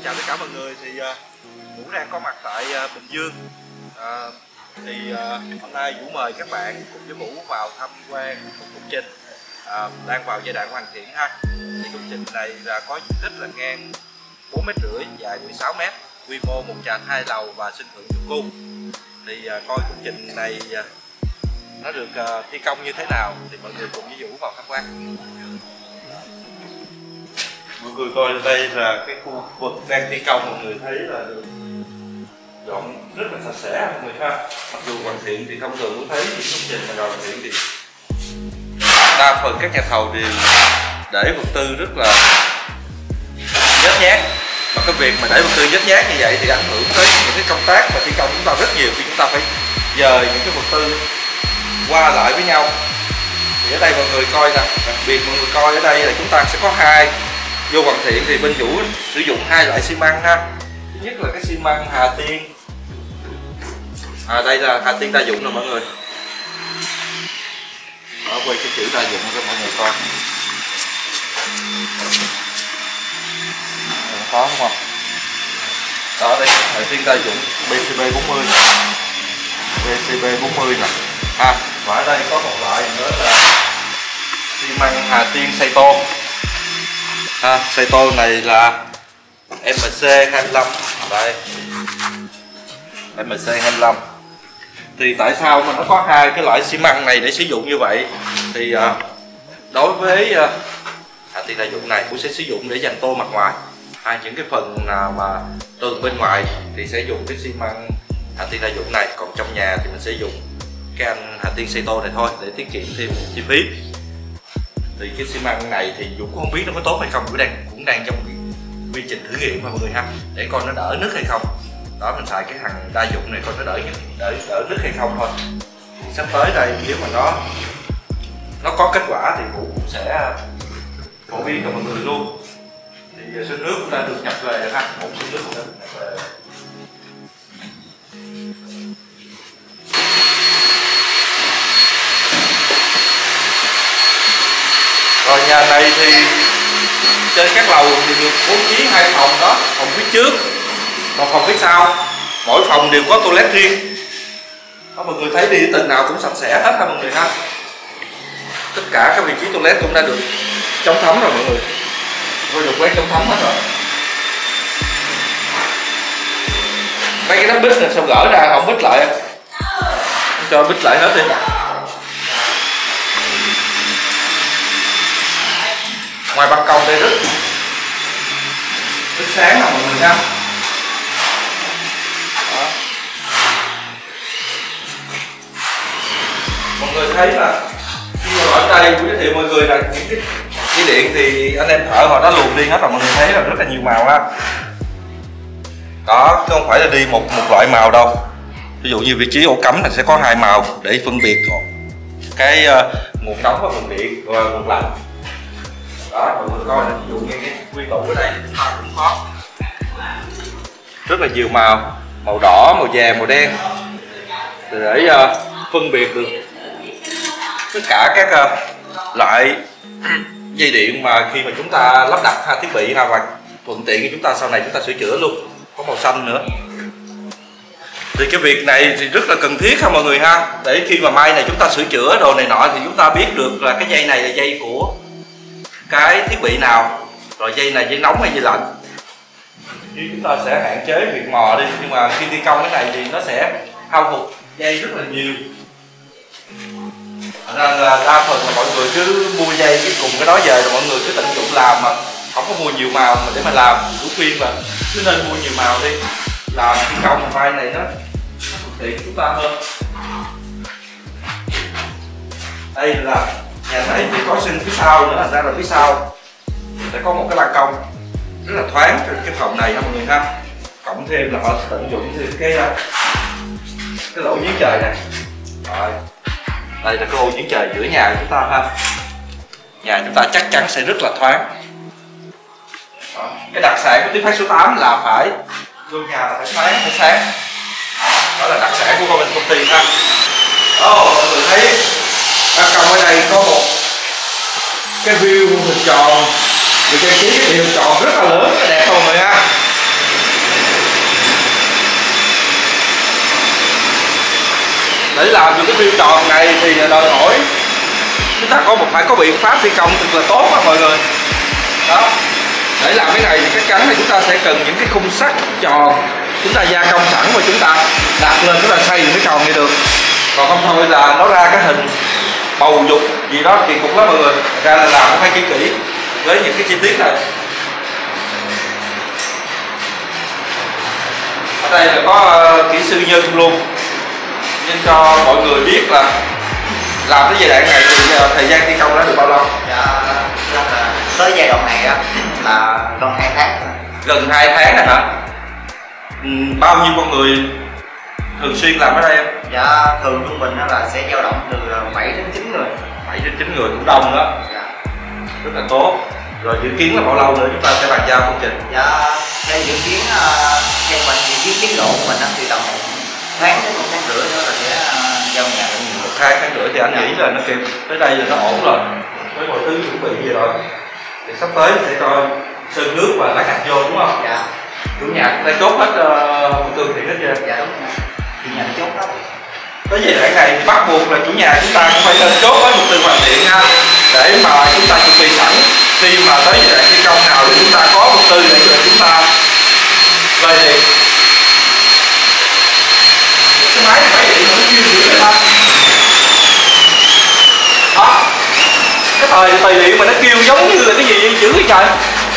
Chào tất cả mọi người, thì Vũ đang có mặt tại Bình Dương. Hôm nay Vũ mời các bạn cùng với Vũ vào tham quan một công trình đang vào giai đoạn hoàn thiện ha. Thì công trình này là có diện tích là ngang 4,5 m, dài 16 m, quy mô 1 trệt 2 lầu và sân thượng chung cung. Thì coi công trình này nó được thi công như thế nào thì mọi người cùng với Vũ vào tham quan. Mọi người coi đây là cái khu vực đang thi công, mọi người thấy là được dọn rất là sạch sẽ mọi người ha. Mặc dù hoàn thiện thì thông thường cũng thấy những công trình mà hoàn thiện thì đa phần các nhà thầu đều để vật tư rất là nhếch nhác, mà cái việc mà để vật tư nhếch nhác như vậy thì ảnh hưởng tới những cái công tác mà thi công chúng ta rất nhiều, khi chúng ta phải dời những cái vật tư qua lại với nhau. Thì ở đây mọi người coi nè, đặc biệt mọi người coi ở đây là chúng ta sẽ có hai vô hoàn thiện, thì bên Vũ sử dụng hai loại xi măng ha. Thứ nhất là cái xi măng Hà Tiên, đây là Hà Tiên đa dụng nè mọi người. Đó, quay cái chữ đa dụng cho mọi người coi. Có đúng không? Đó, đây Hà Tiên đa dụng BCB 40, BCB 40 nè ha. Và ở đây có một loại nữa là xi măng Hà Tiên Saito. Saito này là MC25 đây, MC25. Thì tại sao mà nó có hai cái loại xi măng này để sử dụng như vậy? Thì đối với Hà Tiên đa dụng này cũng sẽ sử dụng để dành tô mặt ngoài, những cái phần nào mà tường bên ngoài thì sẽ dùng cái xi măng Hà Tiên đa dụng này, còn trong nhà thì mình sẽ dùng cái anh Hà Tiên Saito này thôi để tiết kiệm thêm chi phí. Thì cái xi măng này thì Dũng cũng không biết nó có tốt hay không, cũng đang trong quy trình thử nghiệm mà mọi người ha, để coi nó đỡ nứt hay không. Đó, mình xài cái thằng đa dụng này coi nó đỡ nứt hay không thôi. Thì sắp tới đây nếu mà nó có kết quả thì Vũ cũng sẽ phổ biến cho mọi người luôn. Thì sân nước cũng đã được nhập về ha, một sân nước cũng đã được nhập về. Rồi nhà này thì trên các lầu thì được bố trí hai phòng đó, phòng phía trước, một phòng phía sau, mỗi phòng đều có toilet riêng. Đó, mọi người thấy đi tầng nào cũng sạch sẽ hết ha mọi người ha. Tất cả các vị trí toilet cũng đã được chống thấm rồi mọi người, tôi được quét chống thấm hết rồi. Mấy cái nắp bít này sao gỡ ra không bít lại, cho bít lại hết đi. Ngoài ban công đây rất sáng là mọi người ha. Đó. Mọi người thấy là khi mà ở đây giới thiệu mọi người là những cái dây điện thì anh em thợ họ đã luồn đi hết rồi, mọi người thấy là rất là nhiều màu ha. Đó, chứ không phải là đi một loại màu đâu. Ví dụ như vị trí ổ cắm là sẽ có hai màu để phân biệt cái nguồn nóng và nguồn điện và nguồn lạnh. Đó, mọi người coi là ví dụ như cái quy tụ ở đây chúng ta cũng có rất là nhiều màu, màu đỏ, màu vàng, màu đen, để phân biệt được tất cả các loại dây điện mà khi mà chúng ta lắp đặt thiết bị và thuận tiện cho chúng ta sau này chúng ta sửa chữa luôn. Có màu xanh nữa. Thì cái việc này thì rất là cần thiết ha mọi người ha, để khi mà mai này chúng ta sửa chữa đồ này nọ thì chúng ta biết được là cái dây này là dây của cái thiết bị nào, rồi dây này dây nóng hay dây lạnh. Chứ chúng ta sẽ hạn chế việc mò đi, nhưng mà khi thi công cái này thì nó sẽ hao hụt dây rất là nhiều. Nên là đa phần là mọi người cứ mua dây cái cùng cái đó về rồi mọi người cứ tận dụng làm, mà không có mua nhiều màu mà để mà làm. Đủ khuyên là cứ nên mua nhiều màu đi, làm thi công mà mai này nó thuận tiện chúng ta hơn. Đây là nhà này thì có sân phía sau nữa, thành ra là phía sau sẽ có một cái ban công rất là thoáng cho cái phòng này ha mọi người ha. Cộng thêm là họ tận dụng thêm cái lỗ giếng trời này. Rồi, đây là cái ô giếng trời giữa nhà của chúng ta ha. Nhà chúng ta chắc chắn sẽ rất là thoáng. Đó. Cái đặc sản của Tiến Phát số 8 là phải vô nhà là phải thoáng, phải sáng. Đó là đặc sản của bên công ty ha. Mọi người thấy ban công ở đây có một cái view hình tròn, được trang trí cái hình tròn rất là lớn, rất là đẹp mọi người ha. để làm được cái view tròn này thì đòi hỏi chúng ta phải có biện pháp thi công thật là tốt đó mọi người. Đó, để làm cái này thì chắc chắn là chúng ta sẽ cần những cái khung sắt tròn chúng ta gia công sẵn và chúng ta đặt lên chúng ta xây những cái tròn này được. Còn không thôi là nó ra cái hình bầu dục gì đó kỳ cục lắm mọi người. Ra là làm phải kỹ kỹ với những cái chi tiết này. Ở đây là có kỹ sư Nhân luôn, nên cho mọi người biết là làm cái giai đoạn này thì thời gian thi công đã được bao lâu? Dạ, là tới giai đoạn này á là gần 2 tháng. Gần 2 tháng rồi hả? Bao nhiêu con người thường xuyên làm ở đây em? Dạ, thường trung bình là sẽ dao động từ 7 đến 9 người. 7 đến 9 người cũng đông đó. Dạ. Rất là tốt. Rồi dự kiến là bao lâu nữa chúng ta sẽ bàn giao công trình? Dạ, theo dự kiến theo mình dự kiến tiến độ của mình thì tầm 1 tháng đến 1 tháng rưỡi nữa là sẽ giao nhà. 1-2 tháng rưỡi thì anh nghĩ là nó kịp tới đây là nó ổn rồi, với mọi thứ chuẩn bị gì rồi. Thì sắp tới sẽ cho sơn nước và lá gạch vô đúng không? Dạ. Chủ nhà đã chốt hết tường thiện hết chưa? Dạ đúng rồi. Chủ nhà chốt hết. Tới giai đoạn này thì bắt buộc là chủ nhà chúng ta cũng phải lên chốt với một tường hoàn thiện ha, để mà chúng ta chuẩn bị sẵn khi mà tới giai đoạn thi công nào thì chúng ta có một tư để chúng ta về liền. Cái máy này phải vậy mà nó chuyên dữ vậy ha. Đó, cái tài liệu mà nó kêu giống như là cái gì dữ vậy trời.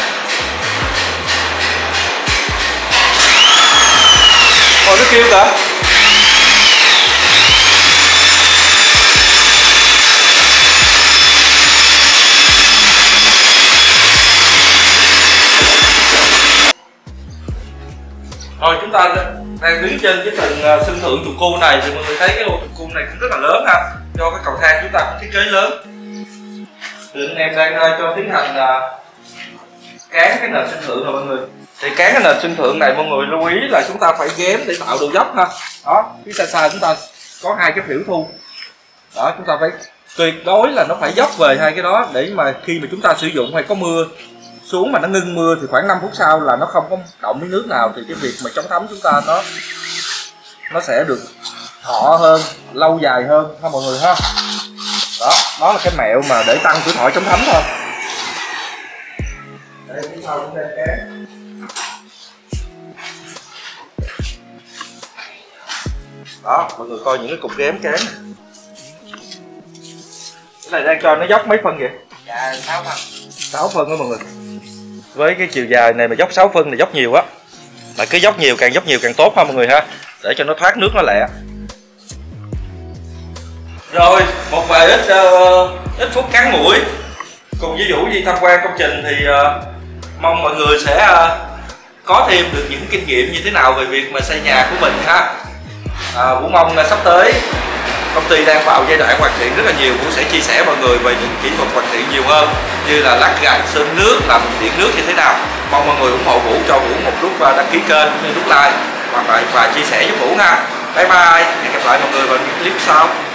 Rồi nó kêu kìa. Rồi chúng ta đang đứng trên cái tầng sân thượng trục cua này thì mọi người thấy cái ô trục cua này cũng rất là lớn ha. Do cái cầu thang chúng ta có thiết kế lớn. Thì anh em đang cho tiến hành cán cái nền sân thượng rồi mọi người. Thì cán cái nền sân thượng này mọi người lưu ý là chúng ta phải ghém để tạo độ dốc ha. Đó, phía xa xa chúng ta có 2 cái phễu thu. Đó, chúng ta phải tuyệt đối là nó phải dốc về 2 cái đó để mà khi mà chúng ta sử dụng hay có mưa xuống mà nó ngưng mưa thì khoảng 5 phút sau là nó không có động miếng nước nào thì cái việc mà chống thấm chúng ta nó sẽ được thọ hơn, lâu dài hơn ha mọi người ha. Đó là cái mẹo mà để tăng tuổi thọ chống thấm thôi. Đây phía sau cũng đang cán. Đó, mọi người coi những cái cục ghém cán. Cái này đang cho nó dốc mấy phân vậy? Dạ 6 phân. 6 phân đó mọi người. Với cái chiều dài này mà dốc 6 phân thì dốc nhiều á. Mà cứ dốc nhiều càng tốt ha mọi người ha, để cho nó thoát nước nó lẹ. Rồi, một vài ít phút cắn mũi cùng với Vũ đi tham quan công trình thì mong mọi người sẽ có thêm được những kinh nghiệm như thế nào về việc mà xây nhà của mình ha. Vũ mong là sắp tới công ty đang vào giai đoạn hoàn thiện rất là nhiều, cũng sẽ chia sẻ mọi người về những kỹ thuật hoàn thiện nhiều hơn, như là lát gạch, sơn nước, làm điện nước như thế nào. Mong mọi người ủng hộ Vũ, cho Vũ một nút đăng ký kênh, nút like và chia sẻ với Vũ ha. Bye bye, hẹn gặp lại mọi người vào những clip sau.